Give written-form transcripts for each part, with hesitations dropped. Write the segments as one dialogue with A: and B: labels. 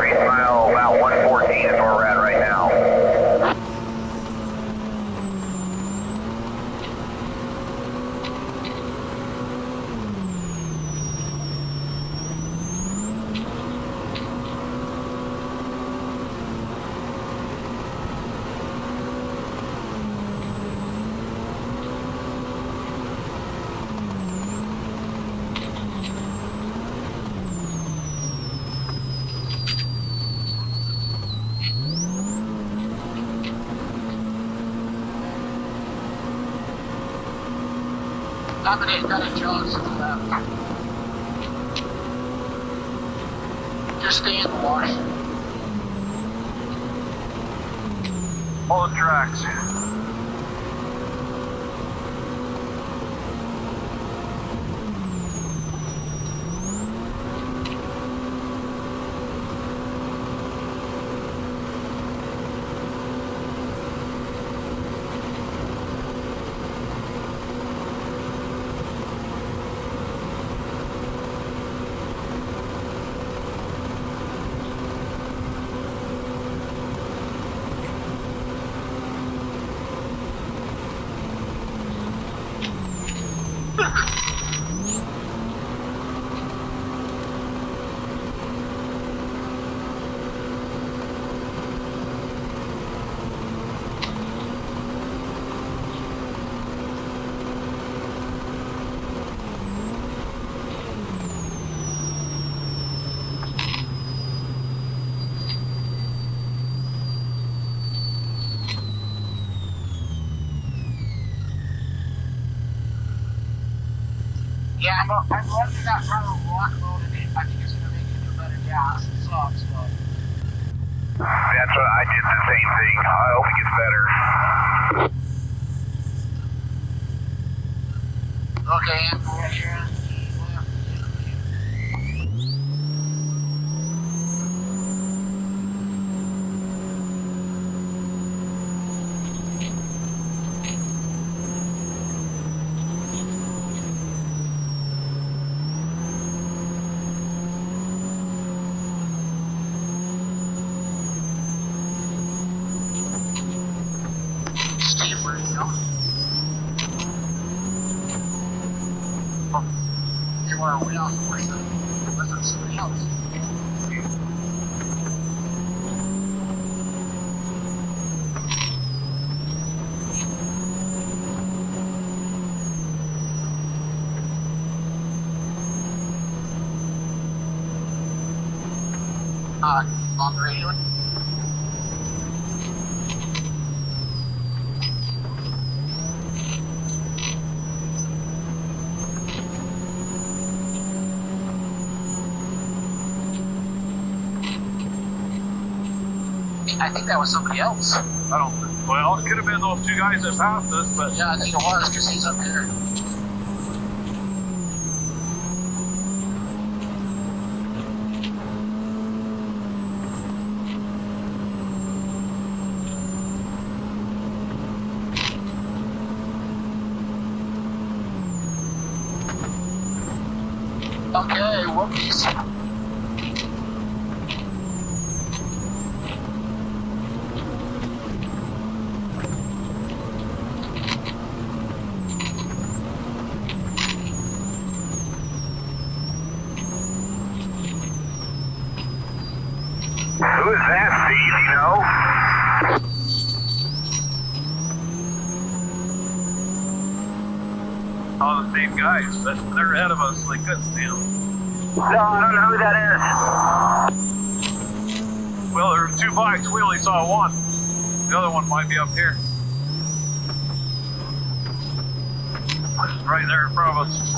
A: Trace mile about 114 is where we're at right now.
B: Got a Jones to the left. Just stay in the wash.
A: All the tracks.
B: Yeah, I'm running that front block load in it. I think it's gonna make it do better gas. It sucks, but.
A: That's what I did the same thing. I hope it gets better.
B: Okay, I'm right here. Steve, where are you going? You are way off the way. Was it somebody else? On the radio? I think that was somebody else.
C: I don't think. Well, it could have been those two guys that passed us, but
B: Yeah, I think it was, because he's up here. Okay, whoopies.
A: Who is that, Steve? You know?
C: all the same guys, but they're ahead of us. They couldn't see them.
A: No, I don't know who that is.
C: Well, there's two bikes. We only saw one. The other one might be up here. Right there in front of us.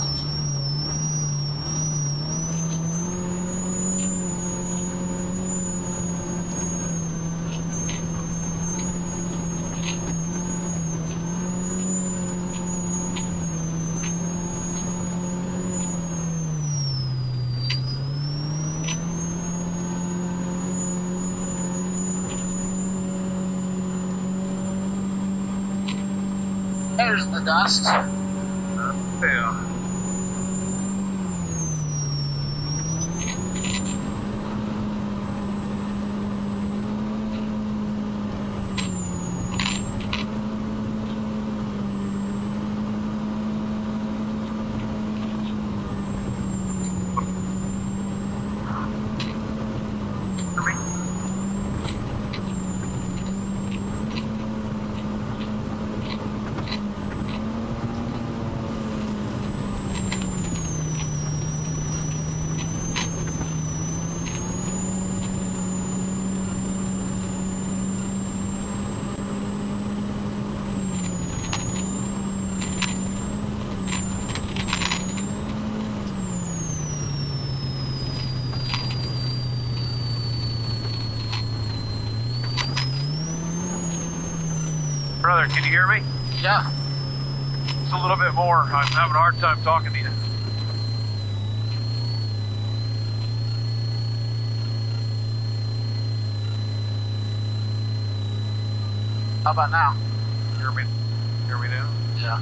B: There's the dust.
C: Yeah. Brother, can you hear me?
B: Yeah.
C: Just a little bit more. I'm having a hard time talking to you.
B: How about now?
C: Hear me? Hear me now?
B: Yeah.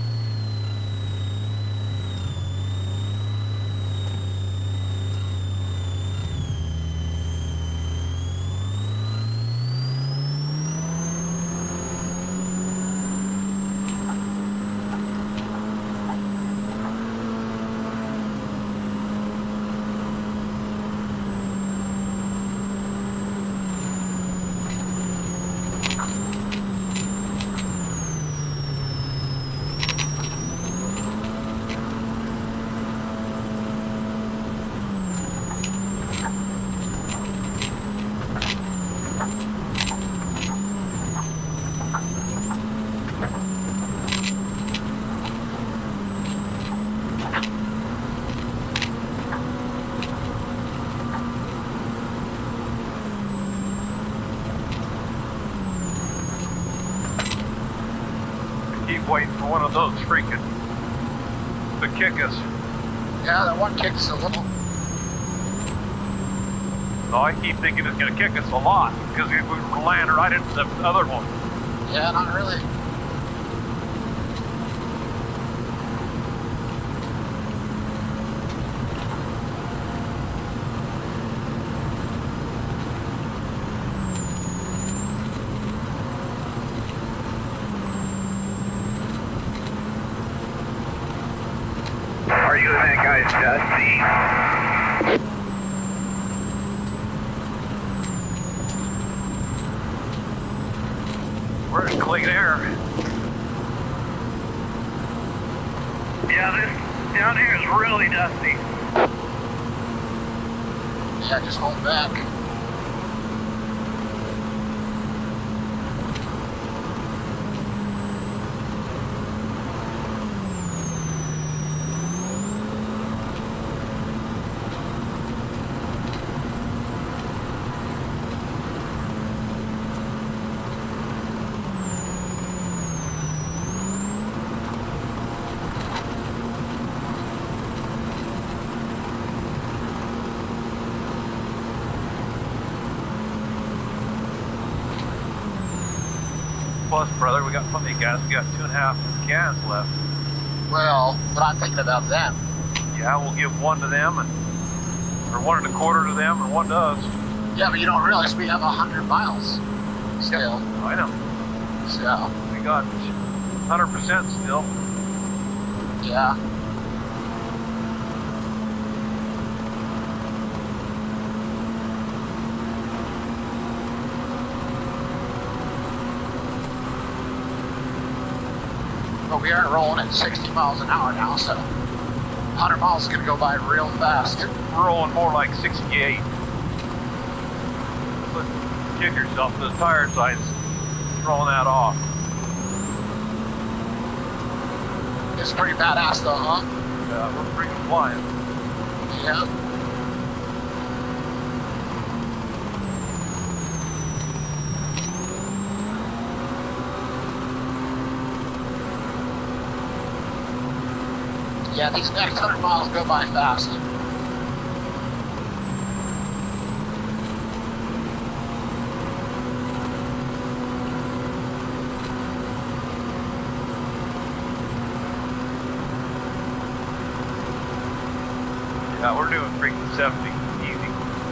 C: Keep waiting for one of those freaking to kick us.
B: Yeah, that one kicks a little.
C: No, I keep thinking it's going to kick us a lot because we land right into the other one.
B: Yeah, not really.
A: Are you and that guy's Dusty?
C: We're in clean air.
A: Yeah, this down here is really dusty.
B: Yeah, just hold back.
C: Plus, brother, we got plenty of gas. We got 2.5 cans left.
B: Well, but I'm thinking about them.
C: Yeah, we'll give one to them, and or 1.25 to them, and one to us.
B: Yeah, but you don't realize we have 100 miles still.
C: I know.
B: So,
C: We got 100% still.
B: yeah. But we are rolling at 60 miles an hour now, so 100 miles is going to go by real fast.
C: We're rolling more like 68. But kick yourself. The tire size throwing that off.
B: It's pretty badass though, huh?
C: Yeah, we're freaking flying.
B: Yeah. Yeah, these next 100 miles go by fast.
C: Yeah, we're doing freaking 70. Easy.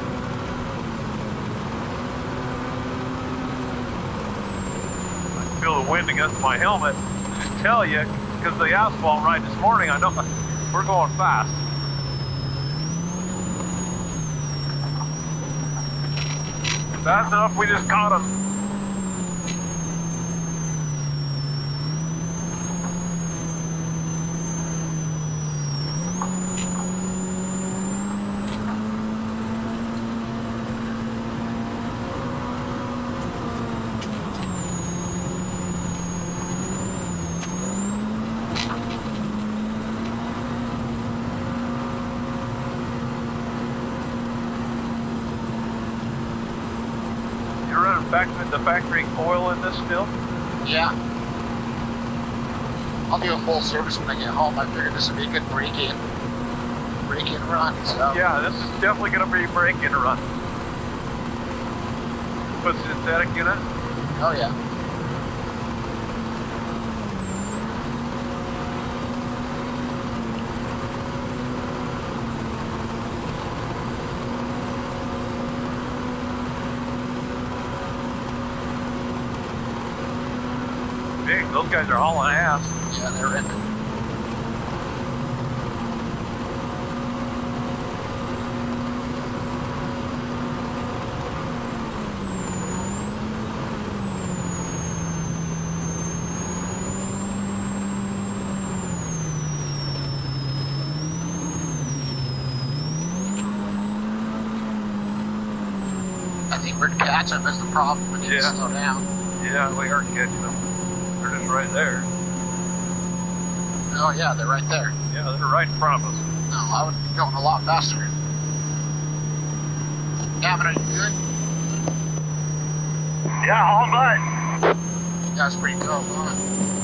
C: I can feel the wind against my helmet. I just tell you, because of the asphalt ride this morning, I know we're going fast. Fast enough, we just caught him. The factory oil in this still?
B: Yeah. I'll do a full service when I get home. I figured this would be a good break-in run. So.
C: Yeah, this is definitely going to be a break-in run. Put synthetic in it.
B: Oh yeah.
C: Big, those guys are hauling ass.
B: Yeah, they're in it. I think we're catch them is the problem. We need to slow down.
C: Yeah, we are catching them. They're just right there.
B: Oh yeah, they're right there.
C: Yeah, they're right in front of us.
B: No, I would be going a lot faster. Gavin, are you good?
A: Yeah, all but.
B: That's pretty cool, huh?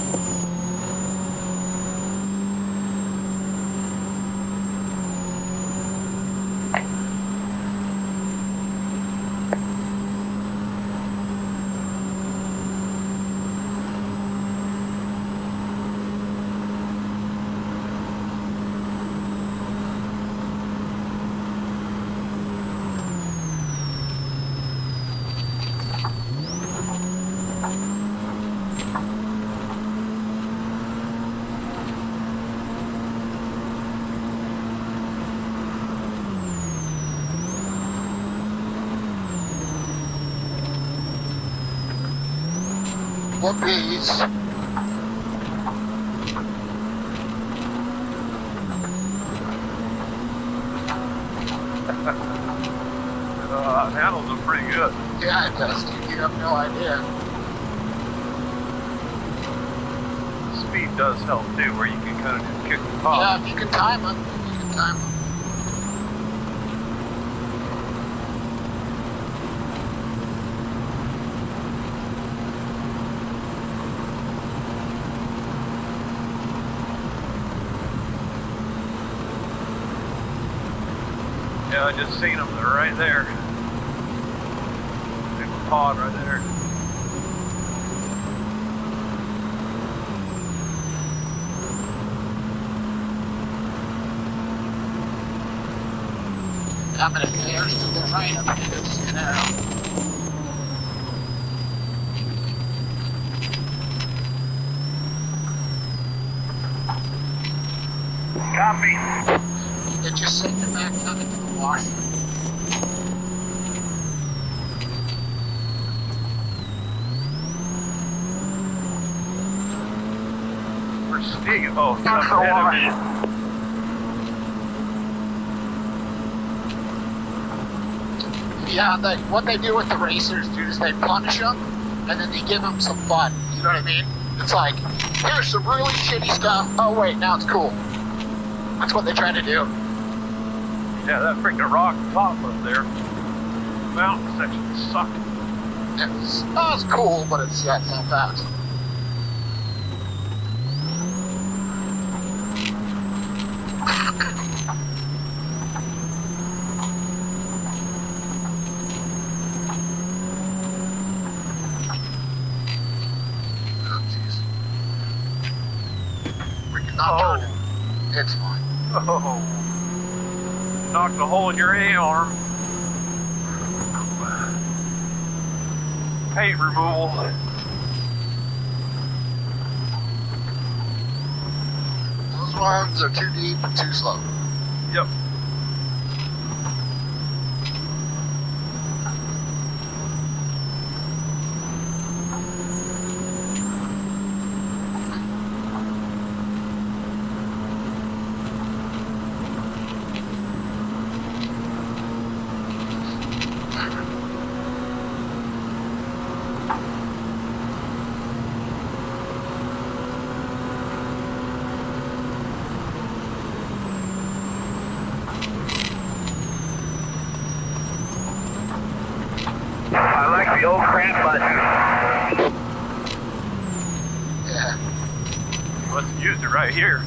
B: Whoopies.
C: Handles them pretty good.
B: Yeah, it does. You have no idea.
C: Speed does help too, where you can kind of just kick the top.
B: Yeah, if you can time them, you can time them.
C: Yeah, I just seen them. They're right there. Big pod right there.
B: I'm gonna there's the train up here to Scanero.
A: Copy.
B: It just sent it back coming to the wash.
C: Where's Stig? Oh, he's
A: That's
C: up
A: the
C: ahead of
A: wash.
C: me.
B: Yeah, what they do with the racers, dude, is they punish them, and then they give them some fun. You know what I mean? It's like, here's some really shitty stuff. Oh wait, now it's cool. That's what they try to do.
C: Yeah, that freaking rock top up there. Mountain section sucked.
B: It's cool, but it's not fast. It's fine.
C: Oh. Knocked a hole in your A-arm. Paint removal.
B: Those ones are too deep and too slow.
C: Yep.
A: I like the old crank button.
C: Let's use it right here.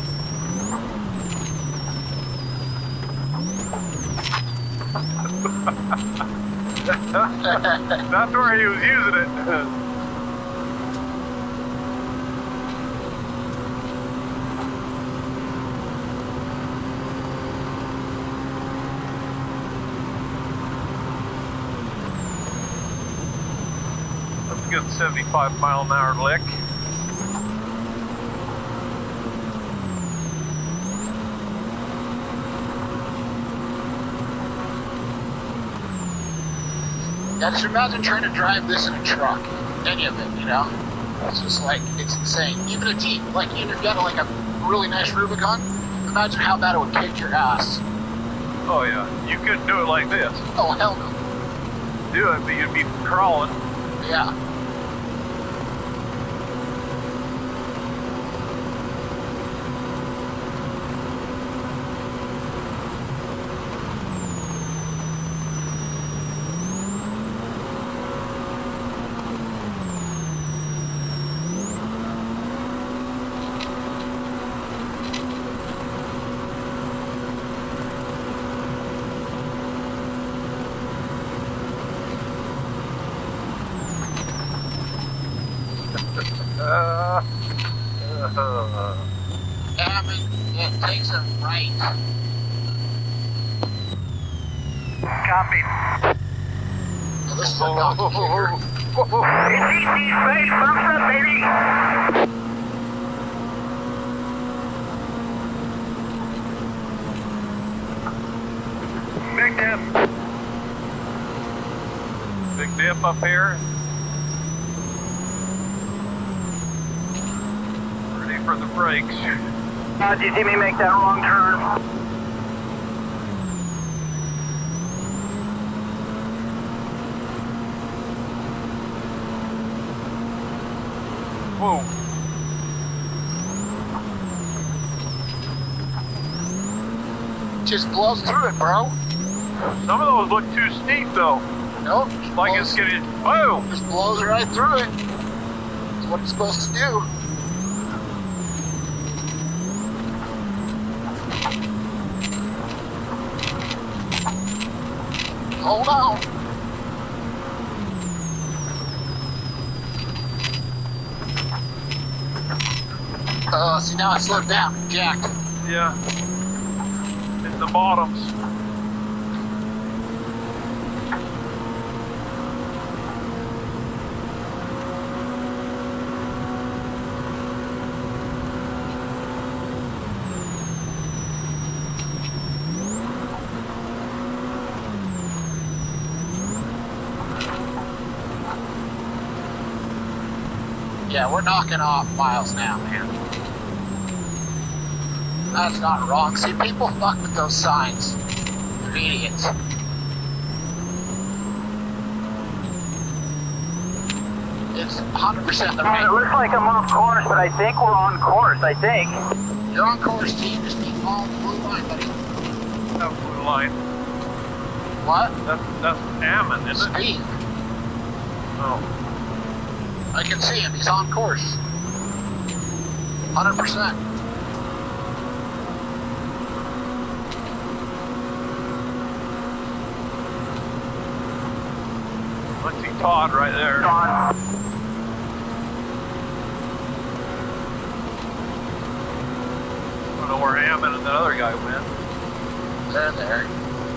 C: That's where he was using it. That's a good 75-mile-an-hour lick.
B: Yeah, just imagine trying to drive this in a truck. Any of it, you know? It's just like, it's insane. Even a Jeep, like even if you got like a really nice Rubicon, imagine how bad it would kick your ass.
C: Oh yeah, you couldn't do it like this.
B: Oh, hell no.
C: Do it, but you'd be crawling.
B: Yeah. Yeah, I mean, it takes a right.
A: Copy.
B: Now, this is a donkey kicker.
A: It's easy, space. Thumbs up, baby. Big dip.
C: Big dip up here. Ready for the brakes.
A: Did you see me make that wrong turn?
C: Whoa.
B: Just blows through it, bro.
C: Some of those look too steep though.
B: Nope.
C: Like it's getting, boom!
B: Just blows right through it. That's what it's supposed to do. Hold on. See now I slowed down, Jack.
C: Yeah. It's the bottoms.
B: Yeah, we're knocking off miles now, man. That's not wrong. See, people fuck with those signs. They're idiots. It's 100% the
A: It
B: right.
A: looks like I'm off course, but I think we're on course, I think.
B: You're on course, team. Just keep following the blue line, buddy.
C: That blue line.
B: What?
C: That's Ammon, isn't it?
B: Speed.
C: Oh.
B: I can see him. He's on course. 100%.
C: Let's see Todd right there.
A: Don.
C: I don't know where Ammon and that other guy went.
B: They're there.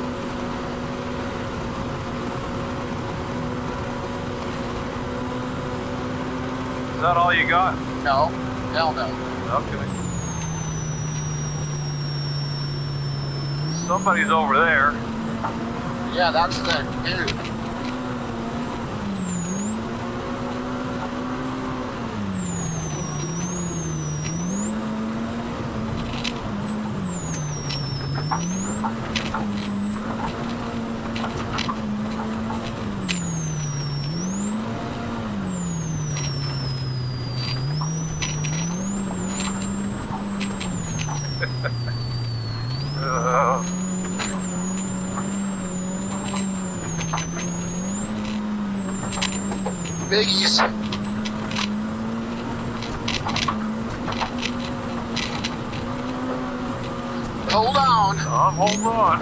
C: Is that all you got?
B: No. Hell no.
C: Okay. Somebody's over there.
B: Yeah, that's the dude. Biggies. on.
C: I'm holding on.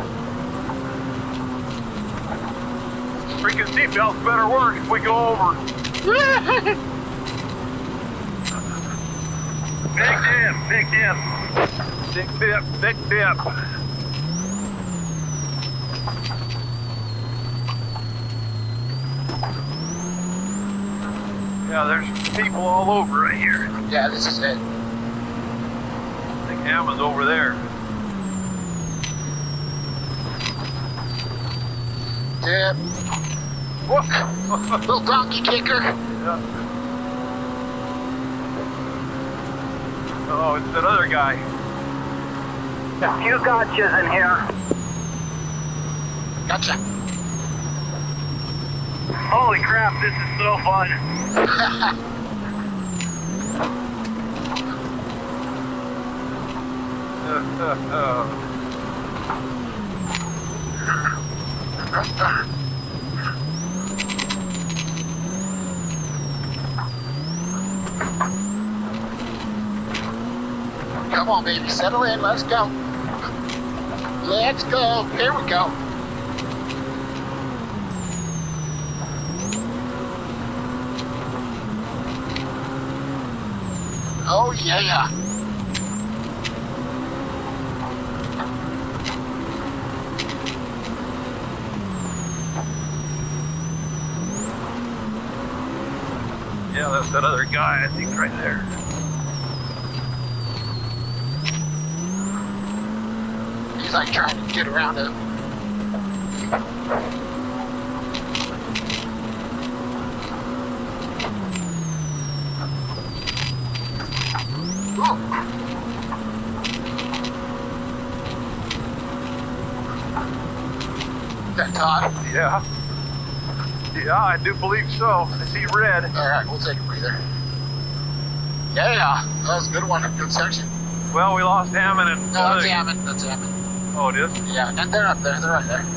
C: Freaking seatbelts better work if we go over.
A: Big dip, big dip.
C: Big dip, big dip. Yeah, there's people all over right here.
B: Yeah, this is it.
C: I think Emma's over there.
B: Dip. Whoop. Little donkey kicker.
C: Yeah. Oh, it's that other guy.
A: A few gotchas in here.
B: Gotcha.
A: Holy crap, this is so fun.
B: Come on, baby, settle in. Let's go. Let's go. Here we go. Oh, yeah.
C: Yeah, that's that other guy, I think, right there.
B: He's like trying to get around him. Ooh. Is that Todd?
C: Yeah. Yeah, I do believe so. I see red.
B: All right, we'll take a breather. Yeah, that was a good one. Good section.
C: Well, we lost Hammond and...
B: No, that's Hammond. That's Hammond.
C: Oh, it is?
B: Yeah, and they're up there. They're right there.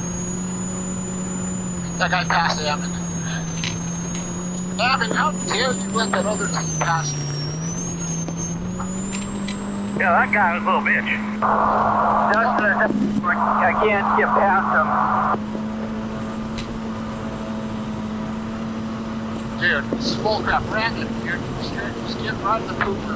B: That guy passed Hammond. Hammond, how dare you let that other team pass you?
A: Yeah, that guy was a little bitch. I can't get past him.
B: Dude, this is bullcrap. Random, dude. Just get right in the pooper.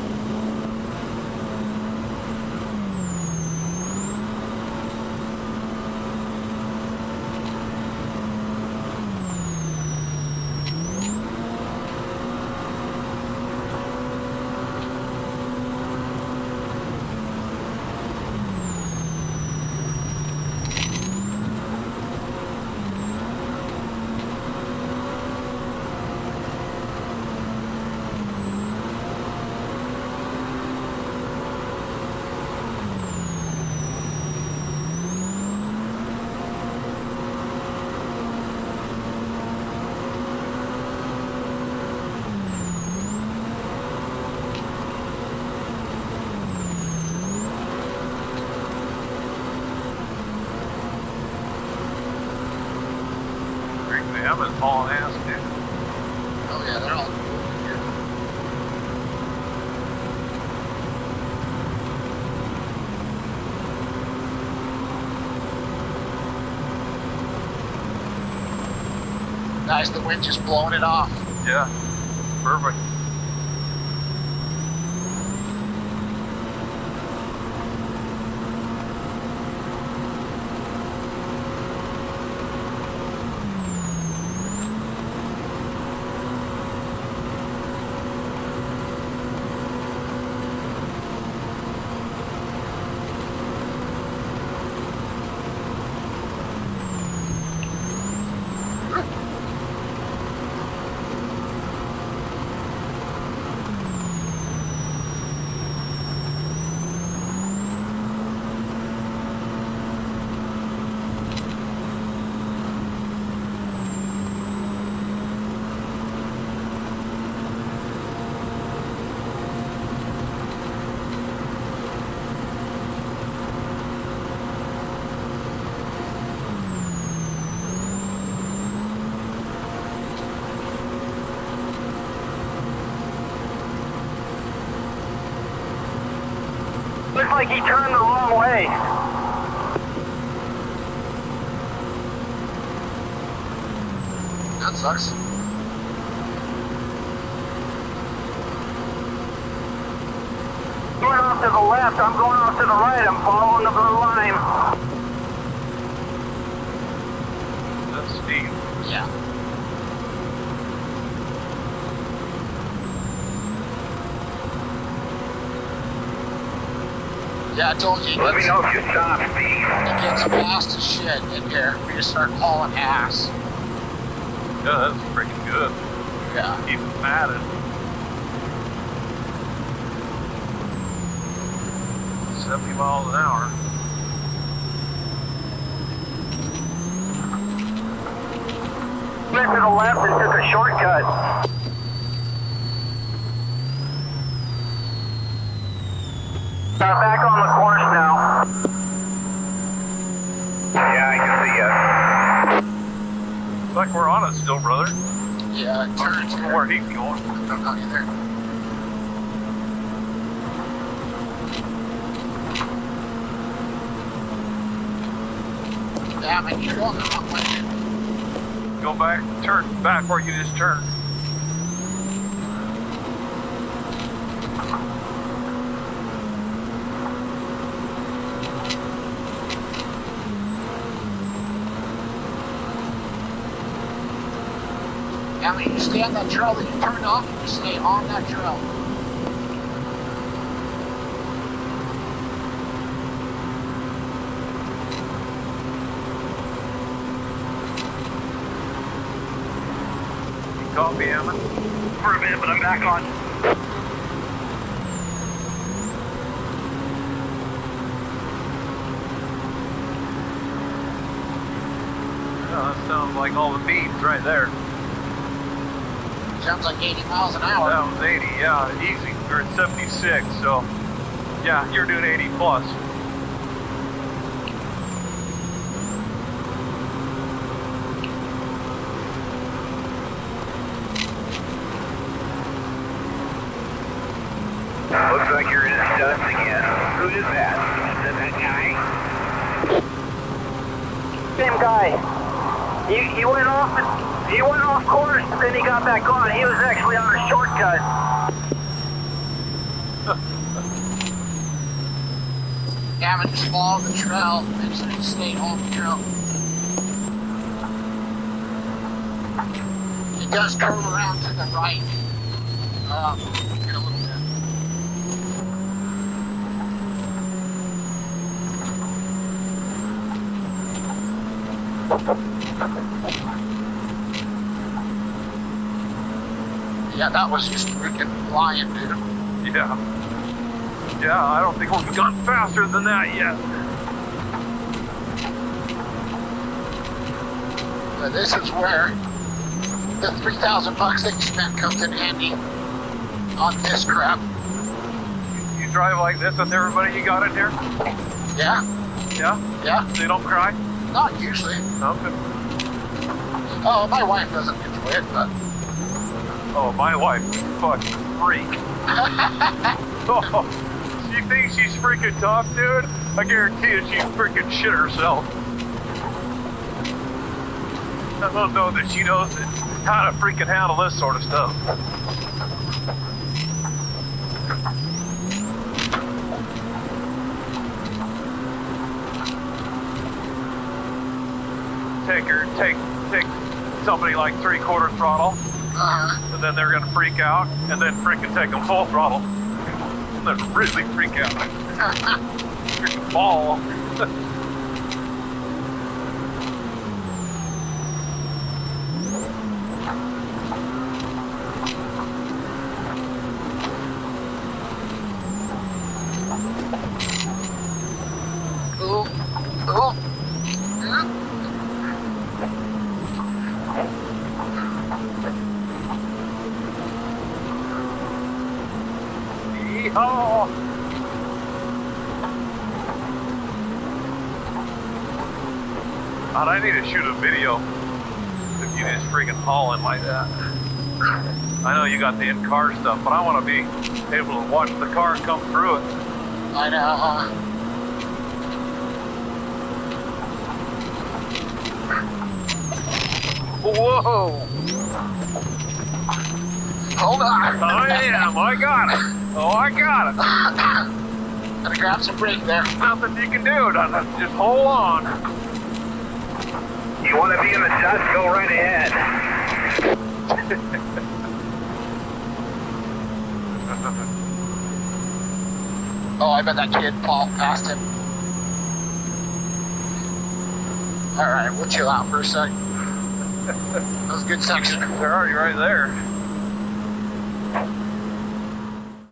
C: Hammond's hauling ass, dude.
B: Oh, yeah, they're all here. Nice, the wind just blowing it off.
C: Yeah. Perfect.
A: Looks like he turned the wrong way.
B: That sucks.
A: Going off to the left, I'm going off to the right, I'm following the blue line.
C: That's steep.
B: Yeah. Yeah, I told you.
A: Let me know if you stop, Steve.
B: It gets fast as shit in here. We just start hauling ass.
C: Yeah, that's freaking good.
B: Yeah.
C: Keep it matted. 70 miles an hour.
A: Went to the left and took a shortcut. Back on the course now. Yeah, I can see you.
C: Looks like we're on it still, brother.
B: Yeah, it turns
C: I don't know
B: here.
C: where he's going.
B: I don't know either. Damn it, you're going the wrong way.
C: Go back, turn back where you just turned.
B: Damn it, you stay on that trail that you turned off, you stay on that trail.
C: Copy, Hammond.
A: For a minute, but I'm back on.
C: Yeah, that sounds like all the beans right there.
B: Sounds like 80 miles an hour.
C: That was 80, yeah, easy. We're at 76, so yeah, you're doing 80 plus.
A: Looks like you're in a studs again. Who is that? Is that guy? Same guy. He went off course, and then he got back on. He was actually on a shortcut.
B: Damn it, just follow the trail. Make sure you stay on the trail. It does curve around to the right. Get a little bit. Yeah, that was just freaking flying, dude.
C: Yeah. Yeah, I don't think we've gone faster than that yet.
B: But this is where the $3,000 that you spent comes in handy on this crap.
C: You drive like this with everybody you got in here?
B: Yeah,
C: Yeah?
B: yeah,
C: They don't cry?
B: not usually.
C: Okay.
B: Oh, my wife doesn't enjoy it, but
C: Oh, my wife is a fucking freak. Oh, she thinks she's freaking tough, dude. I guarantee you she freaking shit herself. I don't know that she knows how to freaking handle this sort of stuff. Take somebody like 3/4 throttle, and then they're gonna freak out, and then freaking take them full throttle. And then really freak out. Freaking ball.
B: ooh, ooh.
C: Oh! God, I need to shoot a video if you just freaking hauling like that. I know you got the in-car stuff, but I want to be able to watch the car come through it.
B: I know, huh?
C: Whoa!
B: Hold on.
C: I am. I got it. Oh, I got it.
B: Gotta grab some brake there.
C: Nothing you can do. Just hold on.
A: You want to be in the dust? Go right ahead.
B: Oh, I bet that kid Paul passed him. Alright, we'll chill out for a sec. That was a good section.
C: They're already right there.